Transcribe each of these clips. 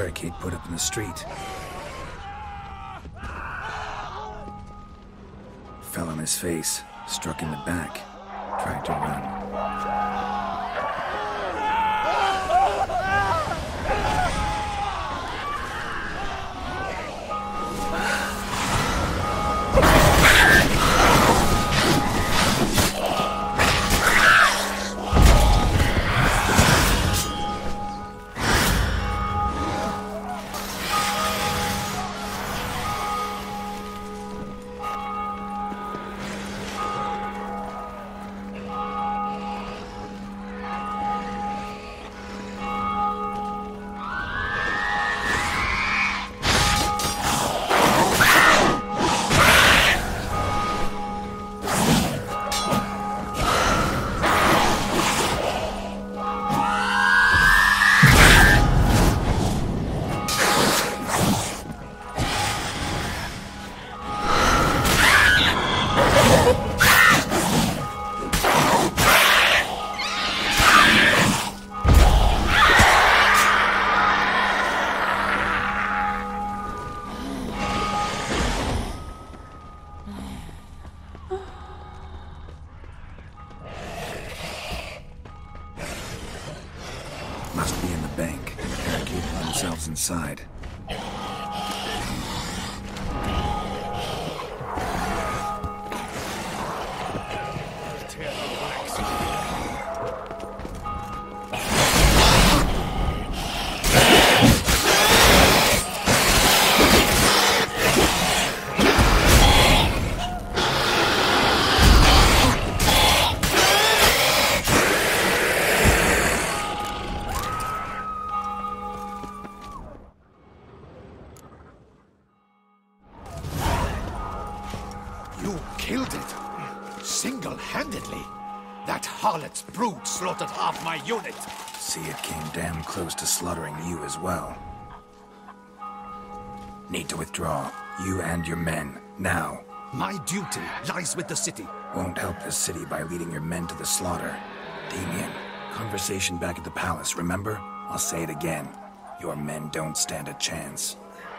barricade put up in the street. Fell on his face, struck in the back, tried to run. Must be in the bank. Barricading themselves inside. You killed it! Single-handedly! That harlot's brood slaughtered half my unit! See, it came damn close to slaughtering you as well. Need to withdraw. You and your men. Now. My duty lies with the city. Won't help the city by leading your men to the slaughter. Damien, conversation back at the palace, remember? I'll say it again. Your men don't stand a chance.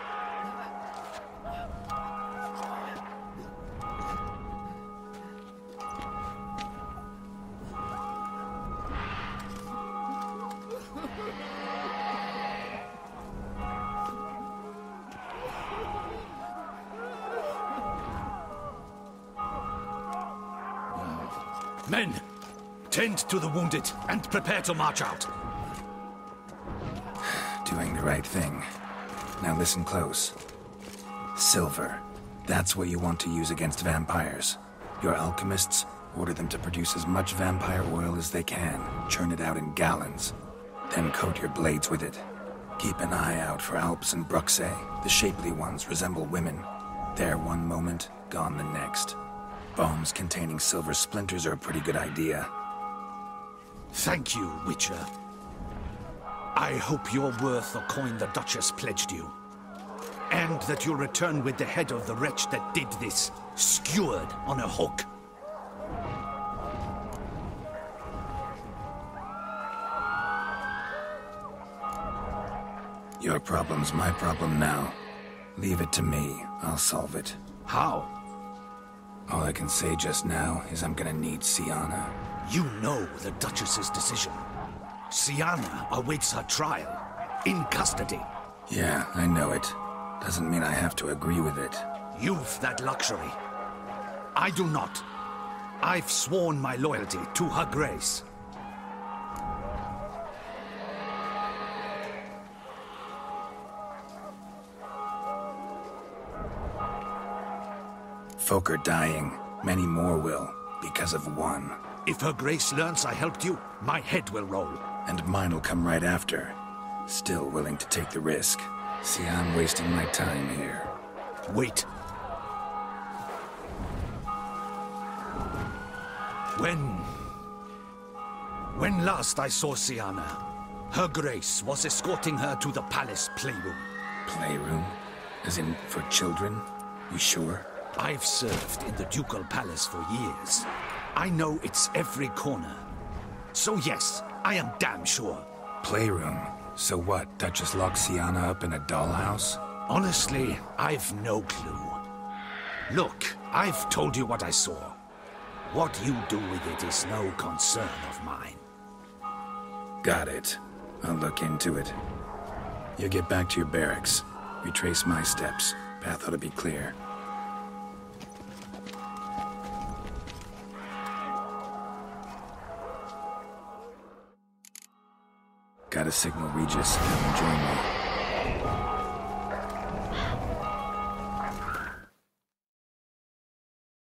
Men, tend to the wounded and prepare to march out. Doing the right thing. Now listen close. Silver. That's what you want to use against vampires. Your alchemists, order them to produce as much vampire oil as they can. Churn it out in gallons. Then coat your blades with it. Keep an eye out for Alps and Bruxae. The shapely ones resemble women. There one moment, gone the next. Bombs containing silver splinters are a pretty good idea. Thank you, Witcher. I hope you're worth the coin the Duchess pledged you. And that you'll return with the head of the wretch that did this, skewered on a hook. Your problem's my problem now. Leave it to me. I'll solve it. How? All I can say just now is I'm gonna need Sienna. You know the Duchess's decision. Sienna awaits her trial, in custody. Yeah, I know it. Doesn't mean I have to agree with it. You've that luxury. I do not. I've sworn my loyalty to Her Grace. Folk are dying. Many more will, because of one. If Her Grace learns I helped you, my head will roll. And mine'll come right after. Still willing to take the risk. See, I'm wasting my time here. Wait. When last I saw Sienna, Her Grace was escorting her to the palace playroom. Playroom? As in, for children? You sure? I've served in the ducal palace for years. I know its every corner. So yes, I am damn sure. Playroom? So what, Duchess locked Sienna up in a dollhouse? Honestly, I've no clue. Look, I've told you what I saw. What you do with it is no concern of mine. Got it. I'll look into it. You get back to your barracks. Retrace my steps. Path ought to be clear. Gotta signal Regis and have him join me.